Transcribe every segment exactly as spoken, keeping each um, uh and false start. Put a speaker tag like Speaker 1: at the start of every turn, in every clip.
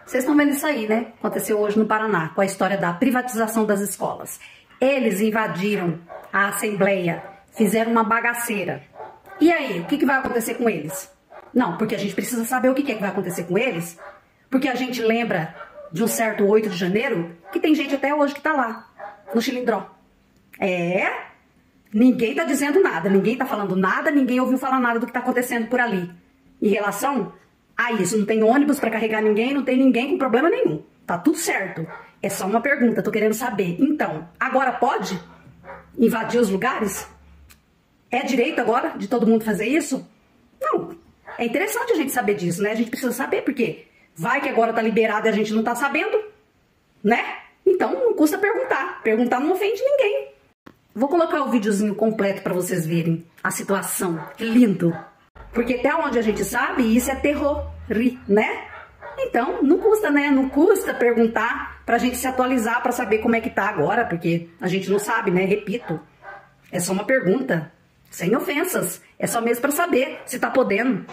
Speaker 1: Vocês estão vendo isso aí, né? Aconteceu hoje no Paraná, com a história da privatização das escolas. Eles invadiram a Assembleia, fizeram uma bagaceira. E aí, o que, que vai acontecer com eles? Não, porque a gente precisa saber o que, que é que vai acontecer com eles, porque a gente lembra de um certo oito de janeiro, que tem gente até hoje que tá lá, no Chilindró. É, ninguém tá dizendo nada, ninguém tá falando nada, ninguém ouviu falar nada do que tá acontecendo por ali. Em relação a isso, não tem ônibus pra carregar ninguém, não tem ninguém com problema nenhum. Tá tudo certo. É só uma pergunta, tô querendo saber. Então, agora pode invadir os lugares? É direito agora de todo mundo fazer isso? Não. É interessante a gente saber disso, né? A gente precisa saber, porque vai que agora tá liberado e a gente não tá sabendo, né? Então, não custa perguntar. Perguntar não ofende ninguém. Vou colocar o videozinho completo pra vocês verem a situação. Que lindo. Porque até onde a gente sabe, isso é terror, né? Então, não custa, né? Não custa perguntar pra gente se atualizar pra saber como é que tá agora, porque a gente não sabe, né? Repito, é só uma pergunta, sem ofensas. É só mesmo pra saber se tá podendo.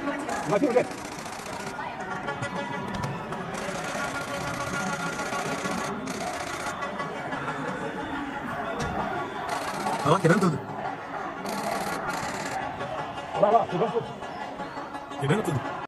Speaker 2: Olha lá, quebrando tudo.
Speaker 3: Vai lá, quebrando tudo.
Speaker 2: Quebrando tudo.